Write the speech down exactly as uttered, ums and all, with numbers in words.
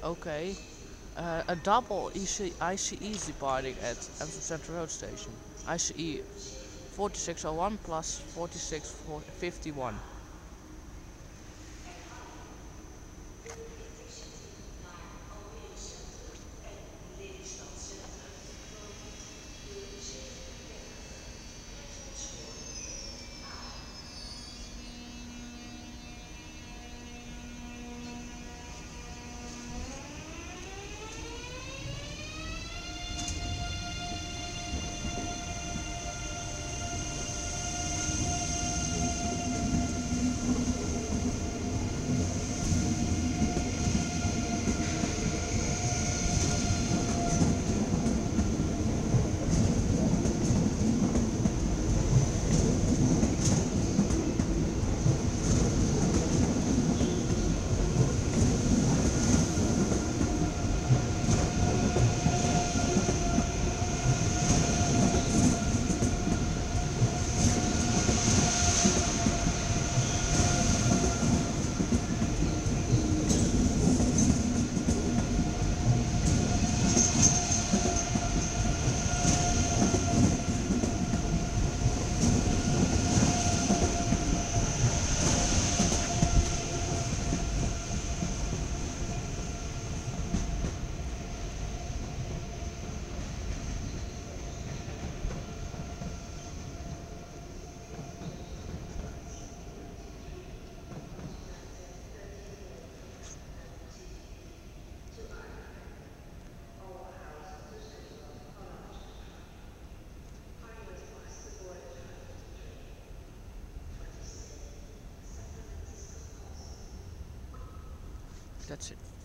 Okay. Uh, a double E C I C E is departing at Amsterdam Central Road Station. I C E forty-six oh one plus forty-six fifty-one. That's it.